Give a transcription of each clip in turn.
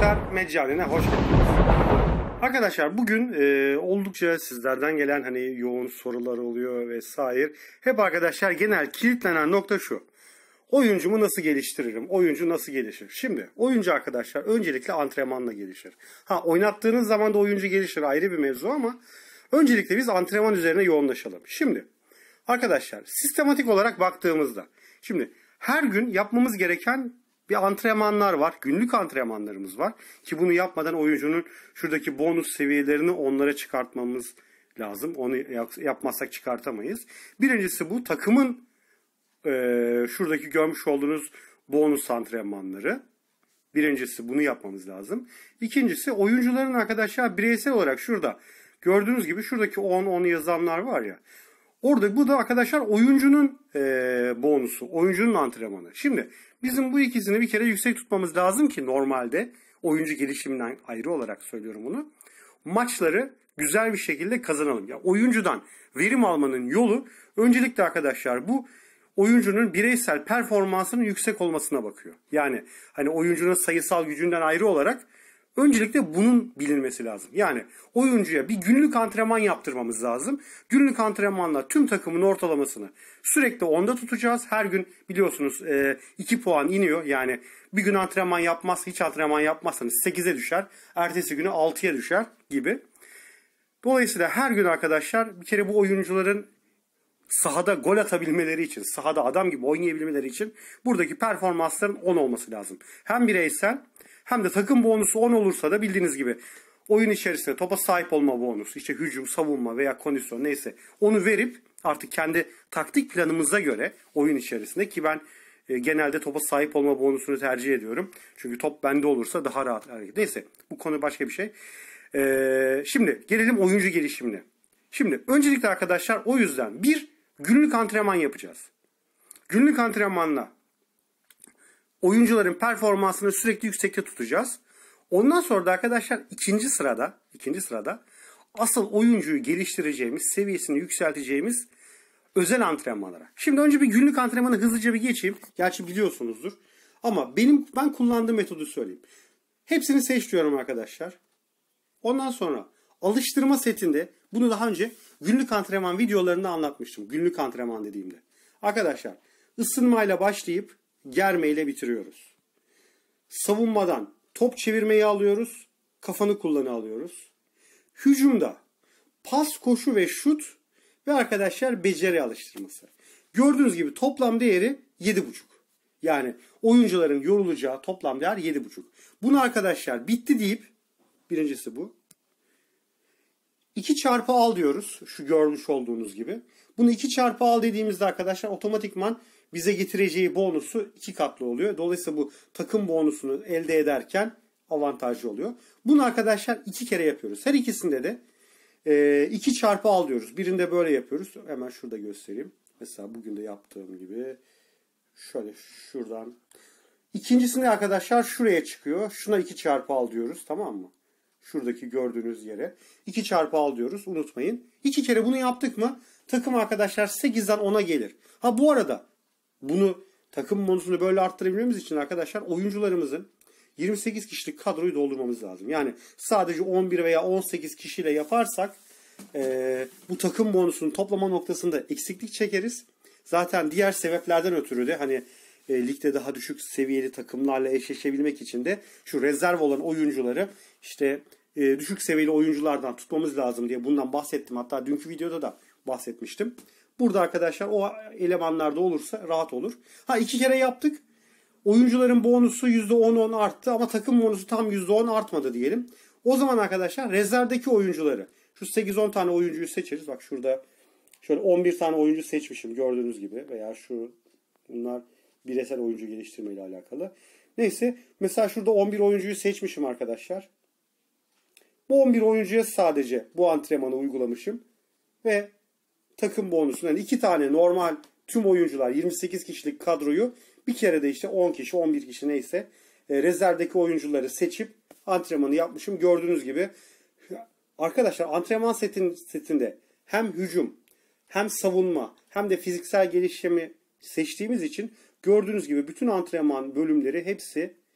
Arkadaşlar Meccane'ne hoş geldiniz. Arkadaşlar bugün oldukça sizlerden gelen hani yoğun sorular oluyor vesaire. Hep arkadaşlar genel kilitlenen nokta şu. Oyuncumu nasıl geliştiririm? Oyuncu nasıl gelişir? Şimdi oyuncu arkadaşlar öncelikle antrenmanla gelişir. Oynattığınız zaman da oyuncu gelişir, ayrı bir mevzu, ama öncelikle biz antrenman üzerine yoğunlaşalım. Şimdi arkadaşlar sistematik olarak baktığımızda şimdi her gün yapmamız gereken bir antrenmanlar var. Günlük antrenmanlarımız var. Ki bunu yapmadan oyuncunun şuradaki bonus seviyelerini onlara çıkartmamız lazım. Onu yapmazsak çıkartamayız. Birincisi bu takımın şuradaki görmüş olduğunuz bonus antrenmanları. Birincisi bunu yapmamız lazım. İkincisi oyuncuların arkadaşlar bireysel olarak şurada gördüğünüz gibi şuradaki 10 yazanlar var ya. Orada bu da arkadaşlar oyuncunun bonusu, oyuncunun antrenmanı. Şimdi bizim bu ikisini bir kere yüksek tutmamız lazım ki normalde oyuncu gelişiminden ayrı olarak söylüyorum bunu. Maçları güzel bir şekilde kazanalım. Yani oyuncudan verim almanın yolu öncelikle arkadaşlar bu oyuncunun bireysel performansının yüksek olmasına bakıyor. Yani hani oyuncunun sayısal gücünden ayrı olarak öncelikle bunun bilinmesi lazım. Yani oyuncuya bir günlük antrenman yaptırmamız lazım. Günlük antrenmanla tüm takımın ortalamasını sürekli 10'da tutacağız. Her gün biliyorsunuz 2 puan iniyor. Yani bir gün antrenman yapmazsa, hiç antrenman yapmazsanız 8'e düşer. Ertesi günü 6'ya düşer gibi. Dolayısıyla her gün arkadaşlar bir kere bu oyuncuların sahada gol atabilmeleri için, sahada adam gibi oynayabilmeleri için buradaki performansların 10 olması lazım. Hem bireysel hem de takım bonusu 10 olursa da bildiğiniz gibi oyun içerisinde topa sahip olma bonusu, işte hücum, savunma veya kondisyon neyse onu verip artık kendi taktik planımıza göre oyun içerisinde, ki ben genelde topa sahip olma bonusunu tercih ediyorum. Çünkü top bende olursa daha rahat hareket. Neyse bu konu başka bir şey. Şimdi gelelim oyuncu gelişimine. Şimdi öncelikle arkadaşlar o yüzden bir günlük antrenman yapacağız. Günlük antrenmanla oyuncuların performansını sürekli yüksekte tutacağız. Ondan sonra da arkadaşlar ikinci sırada asıl oyuncuyu geliştireceğimiz, seviyesini yükselteceğimiz özel antrenmanlara. Şimdi önce bir günlük antrenmanı hızlıca bir geçeyim. Gerçi biliyorsunuzdur. Ama ben kullandığım metodu söyleyeyim. Hepsini seç diyorum arkadaşlar. Ondan sonra alıştırma setinde bunu daha önce günlük antrenman videolarında anlatmıştım. Günlük antrenman dediğimde. Arkadaşlar ısınmayla başlayıp germeyle bitiriyoruz. Savunmadan top çevirmeyi alıyoruz. Kafanı kullanı alıyoruz. Hücumda pas, koşu ve şut ve arkadaşlar beceri alıştırması. Gördüğünüz gibi toplam değeri 7,5. Yani oyuncuların yorulacağı toplam değer 7,5. Bunu arkadaşlar bitti deyip, birincisi bu. 2 çarpı al diyoruz. Şu görmüş olduğunuz gibi. Bunu 2 çarpı al dediğimizde arkadaşlar otomatikman bize getireceği bonusu 2 katlı oluyor. Dolayısıyla bu takım bonusunu elde ederken avantajlı oluyor. Bunu arkadaşlar 2 kere yapıyoruz. Her ikisinde de 2 çarpı al diyoruz. Birinde böyle yapıyoruz. Hemen şurada göstereyim. Mesela bugün de yaptığım gibi. Şöyle şuradan. İkincisinde arkadaşlar şuraya çıkıyor. Şuna 2 çarpı al diyoruz. Tamam mı? Şuradaki gördüğünüz yere 2 çarpı al diyoruz. Unutmayın. 2 kere bunu yaptık mı takım arkadaşlar 8'den 10'a gelir. Bu arada bunu takım bonusunu böyle arttırabilmemiz için arkadaşlar oyuncularımızın 28 kişilik kadroyu doldurmamız lazım. Yani sadece 11 veya 18 kişiyle yaparsak bu takım bonusunun toplama noktasında eksiklik çekeriz. Zaten diğer sebeplerden ötürü de hani ligde daha düşük seviyeli takımlarla eşleşebilmek için de şu rezerv olan oyuncuları işte düşük seviyeli oyunculardan tutmamız lazım diye bundan bahsettim. Hatta dünkü videoda da bahsetmiştim. Burada arkadaşlar o elemanlarda olursa rahat olur. 2 kere yaptık. Oyuncuların bonusu %10 arttı ama takım bonusu tam %10 artmadı diyelim. O zaman arkadaşlar rezervdeki oyuncuları, şu 8-10 tane oyuncuyu seçeriz. Bak şurada şöyle 11 tane oyuncu seçmişim gördüğünüz gibi. Veya bunlar bireysel oyuncu geliştirme ile alakalı. Neyse mesela şurada 11 oyuncuyu seçmişim arkadaşlar. Bu 11 oyuncuya sadece bu antrenmanı uygulamışım. Ve takım bonusunu yani 2 tane normal tüm oyuncular 28 kişilik kadroyu bir kere de işte 10 kişi 11 kişi neyse rezervdeki oyuncuları seçip antrenmanı yapmışım. Gördüğünüz gibi arkadaşlar antrenman setinde hem hücum hem savunma hem de fiziksel gelişimi seçtiğimiz için gördüğünüz gibi bütün antrenman bölümleri hepsi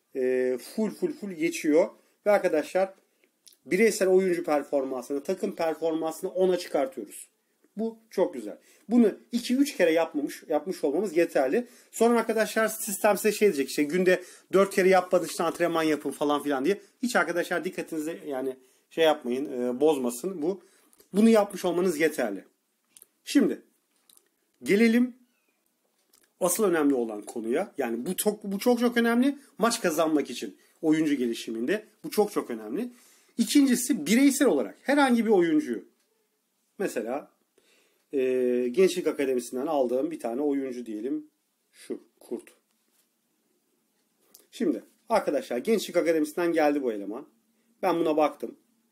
full geçiyor. Ve arkadaşlar bireysel oyuncu performansını, takım performansını 10'a çıkartıyoruz. Bu çok güzel. Bunu 2-3 kere yapmış olmamız yeterli. Sonra arkadaşlar sistem size şey diyecek, işte günde 4 kere yapmadık, işte antrenman yapın falan filan diye. Hiç arkadaşlar dikkatinizi yani şey yapmayın, bozmasın bu. Bunu yapmış olmanız yeterli. Şimdi gelelim asıl önemli olan konuya. Yani bu çok önemli. Maç kazanmak için oyuncu gelişiminde bu çok önemli. İkincisi bireysel olarak herhangi bir oyuncuyu, mesela Gençlik Akademisi'nden aldığım bir tane oyuncu diyelim, şu Kurt. Şimdi arkadaşlar Gençlik Akademisi'nden geldi bu eleman. Ben buna baktım.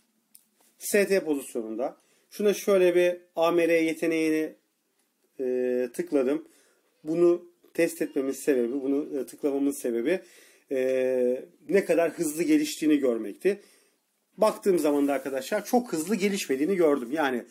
ST pozisyonunda. Şuna şöyle bir AMR yeteneğini tıkladım. Bunu test etmemiz sebebi, bunu tıklamamın sebebi ne kadar hızlı geliştiğini görmekti. Baktığım zaman da arkadaşlar çok hızlı gelişmediğini gördüm. Yani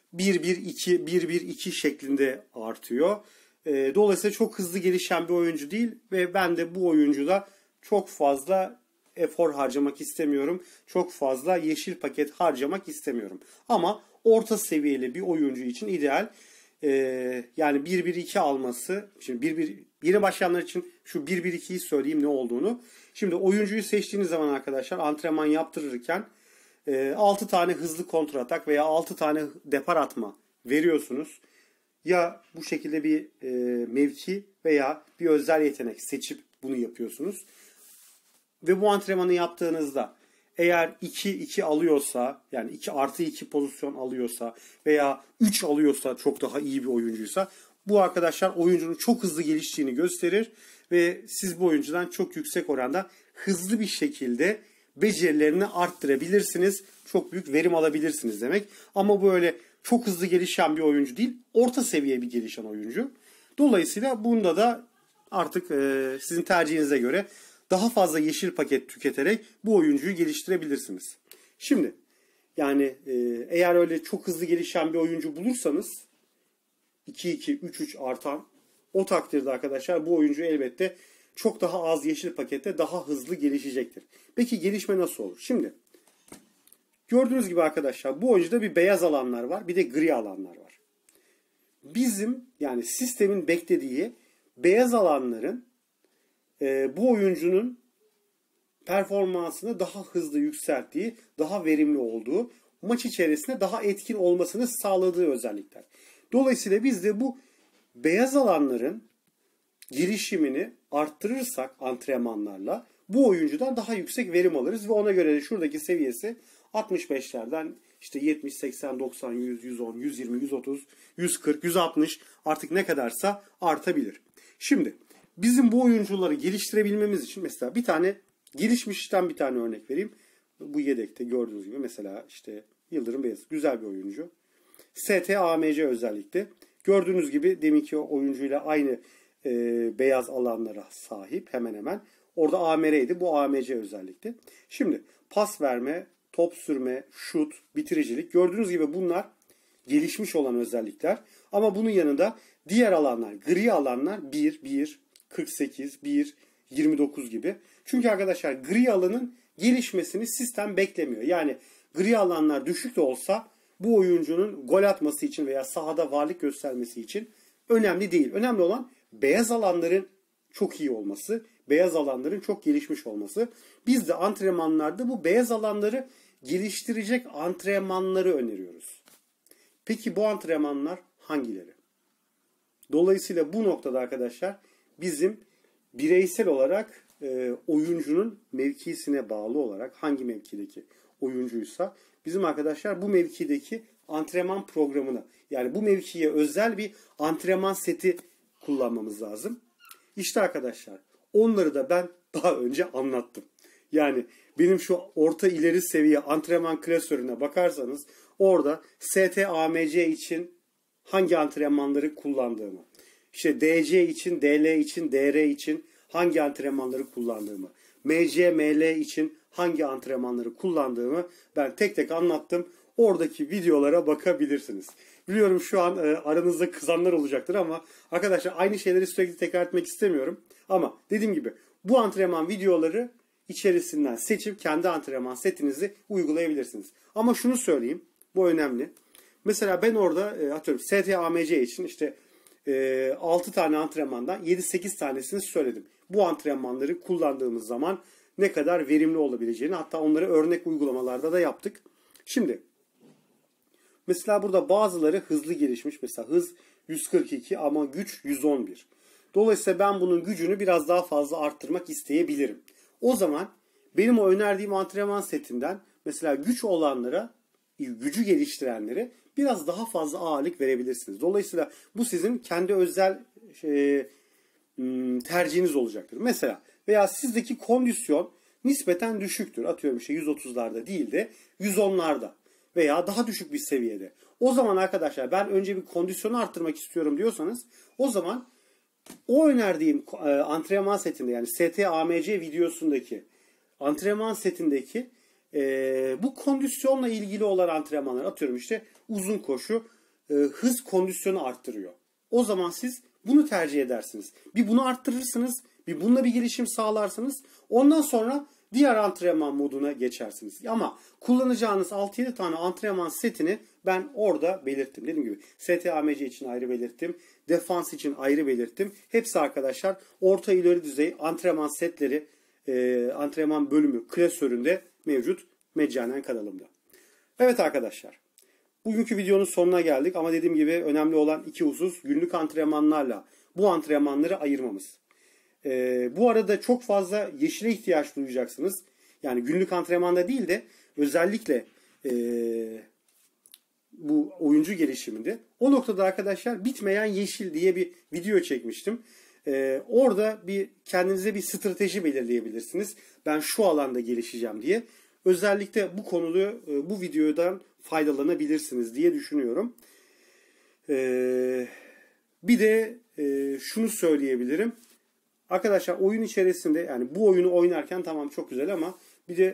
1-1-2 şeklinde artıyor. Dolayısıyla çok hızlı gelişen bir oyuncu değil ve ben de bu oyuncuda çok fazla efor harcamak istemiyorum. Çok fazla yeşil paket harcamak istemiyorum. Ama orta seviyeli bir oyuncu için ideal. Yani 1-1-2 alması. Şimdi yeni başlayanlar için şu 1-1-2'yi söyleyeyim ne olduğunu. Şimdi oyuncuyu seçtiğiniz zaman arkadaşlar antrenman yaptırırken 6 tane hızlı kontratak veya 6 tane depar atma veriyorsunuz. Ya bu şekilde bir mevki veya bir özel yetenek seçip bunu yapıyorsunuz. Ve bu antrenmanı yaptığınızda eğer 2-2 alıyorsa, yani 2+2 pozisyon alıyorsa veya 3 alıyorsa, çok daha iyi bir oyuncuysa, bu arkadaşlar oyuncunun çok hızlı geliştiğini gösterir ve siz bu oyuncudan çok yüksek oranda hızlı bir şekilde becerilerini arttırabilirsiniz. Çok büyük verim alabilirsiniz demek. Ama böyle çok hızlı gelişen bir oyuncu değil, orta seviye bir gelişen oyuncu. Dolayısıyla bunda da artık sizin tercihinize göre daha fazla yeşil paket tüketerek bu oyuncuyu geliştirebilirsiniz. Şimdi yani eğer öyle çok hızlı gelişen bir oyuncu bulursanız 2-2, 3-3 artan, o takdirde arkadaşlar bu oyuncu elbette çok daha az yeşil pakette daha hızlı gelişecektir. Peki gelişme nasıl olur? Şimdi gördüğünüz gibi arkadaşlar bu oyuncuda bir beyaz alanlar var, bir de gri alanlar var. Bizim yani sistemin beklediği beyaz alanların bu oyuncunun performansını daha hızlı yükselttiği, daha verimli olduğu, maç içerisinde daha etkin olmasını sağladığı özellikler. Dolayısıyla biz de bu beyaz alanların gelişimini arttırırsak antrenmanlarla bu oyuncudan daha yüksek verim alırız ve ona göre de şuradaki seviyesi 65'lerden işte 70, 80, 90, 100, 110, 120, 130, 140, 160 artık ne kadarsa artabilir. Şimdi bizim bu oyuncuları geliştirebilmemiz için mesela bir tane gelişmişten bir tane örnek vereyim. Bu yedekte gördüğünüz gibi mesela işte Yıldırım Beyazıt güzel bir oyuncu. ST AMC özellikle. Gördüğünüz gibi deminki oyuncuyla aynı beyaz alanlara sahip hemen hemen. Orada AMR'ydi. Bu AMC özellikle. Şimdi pas verme, top sürme, şut, bitiricilik. Gördüğünüz gibi bunlar gelişmiş olan özellikler. Ama bunun yanında diğer alanlar, gri alanlar 1, 48, 29 gibi. Çünkü arkadaşlar gri alanın gelişmesini sistem beklemiyor. Yani gri alanlar düşük de olsa bu oyuncunun gol atması için veya sahada varlık göstermesi için önemli değil. Önemli olan beyaz alanların çok iyi olması, beyaz alanların çok gelişmiş olması. Biz de antrenmanlarda bu beyaz alanları geliştirecek antrenmanları öneriyoruz. Peki bu antrenmanlar hangileri? Dolayısıyla bu noktada arkadaşlar bizim bireysel olarak oyuncunun mevkisine bağlı olarak hangi mevkideki oyuncuysa bizim arkadaşlar bu mevkideki antrenman programını, yani bu mevkiye özel bir antrenman seti kullanmamız lazım. İşte arkadaşlar onları da ben daha önce anlattım. Yani benim şu orta ileri seviye antrenman klasörüne bakarsanız orada ST-AMC için hangi antrenmanları kullandığımı, işte DC için, DL için, DR için hangi antrenmanları kullandığımı, MC, ML için hangi antrenmanları kullandığımı ben tek tek anlattım. Oradaki videolara bakabilirsiniz. Biliyorum şu an aranızda kızanlar olacaktır ama arkadaşlar aynı şeyleri sürekli tekrar etmek istemiyorum. Ama dediğim gibi bu antrenman videoları içerisinden seçip kendi antrenman setinizi uygulayabilirsiniz. Ama şunu söyleyeyim, bu önemli. Mesela ben orada atıyorum ST-AMC için işte 6 tane antrenmandan 7-8 tanesini söyledim. Bu antrenmanları kullandığımız zaman ne kadar verimli olabileceğini, hatta onları örnek uygulamalarda da yaptık. Şimdi mesela burada bazıları hızlı gelişmiş. Mesela hız 142 ama güç 111. Dolayısıyla ben bunun gücünü biraz daha fazla arttırmak isteyebilirim. O zaman benim o önerdiğim antrenman setinden mesela güç olanlara, gücü geliştirenlere biraz daha fazla ağırlık verebilirsiniz. Dolayısıyla bu sizin kendi özel tercihiniz olacaktır. Mesela veya sizdeki kondisyon nispeten düşüktür. Atıyorum işte 130'larda değil de 110'larda veya daha düşük bir seviyede. O zaman arkadaşlar ben önce bir kondisyonu arttırmak istiyorum diyorsanız o zaman o önerdiğim antrenman setinde, yani ST-AMC videosundaki antrenman setindeki bu kondisyonla ilgili olan antrenmanlar, atıyorum işte uzun koşu hız kondisyonu arttırıyor. O zaman siz bunu tercih edersiniz. Bir bunu arttırırsınız, bir bununla bir gelişim sağlarsınız. Ondan sonra diğer antrenman moduna geçersiniz. Ama kullanacağınız 6-7 tane antrenman setini ben orada belirttim. Dediğim gibi ST-AMC için ayrı belirttim. Defans için ayrı belirttim. Hepsi arkadaşlar orta ileri düzey antrenman setleri, antrenman bölümü klasöründe mevcut meccanen kanalımda. Evet arkadaşlar, bugünkü videonun sonuna geldik ama dediğim gibi önemli olan iki husus günlük antrenmanlarla bu antrenmanları ayırmamız. Bu arada çok fazla yeşile ihtiyaç duyacaksınız. Yani günlük antrenmanda değil de özellikle bu oyuncu gelişiminde. O noktada arkadaşlar bitmeyen yeşil diye bir video çekmiştim. Orada kendinize bir strateji belirleyebilirsiniz. Ben şu alanda gelişeceğim diye. Özellikle bu konuda bu videodan faydalanabilirsiniz diye düşünüyorum. Bir de şunu söyleyebilirim. Arkadaşlar oyun içerisinde, yani bu oyunu oynarken tamam çok güzel ama bir de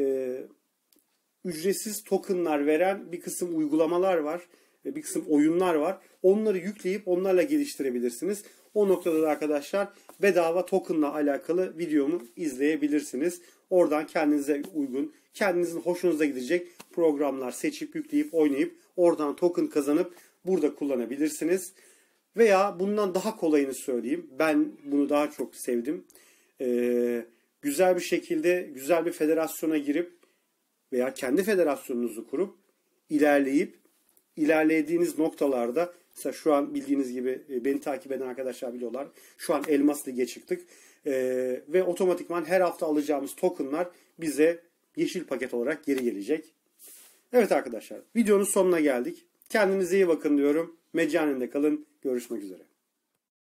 ücretsiz tokenlar veren bir kısım uygulamalar var. Bir kısım oyunlar var. Onları yükleyip onlarla geliştirebilirsiniz. O noktada da arkadaşlar bedava tokenla alakalı videomu izleyebilirsiniz. Oradan kendinize uygun, kendinizin hoşunuza gidecek programlar seçip yükleyip oynayıp oradan token kazanıp burada kullanabilirsiniz. Veya bundan daha kolayını söyleyeyim. Ben bunu daha çok sevdim. Güzel bir şekilde güzel bir federasyona girip veya kendi federasyonunuzu kurup ilerlediğiniz noktalarda, mesela şu an bildiğiniz gibi beni takip eden arkadaşlar biliyorlar. Şu an Elmas Lig'e çıktık. Ve otomatikman her hafta alacağımız tokenlar bize yeşil paket olarak geri gelecek. Evet arkadaşlar, videonun sonuna geldik. Kendinize iyi bakın diyorum. Meccanende kalın. Görüşmek üzere.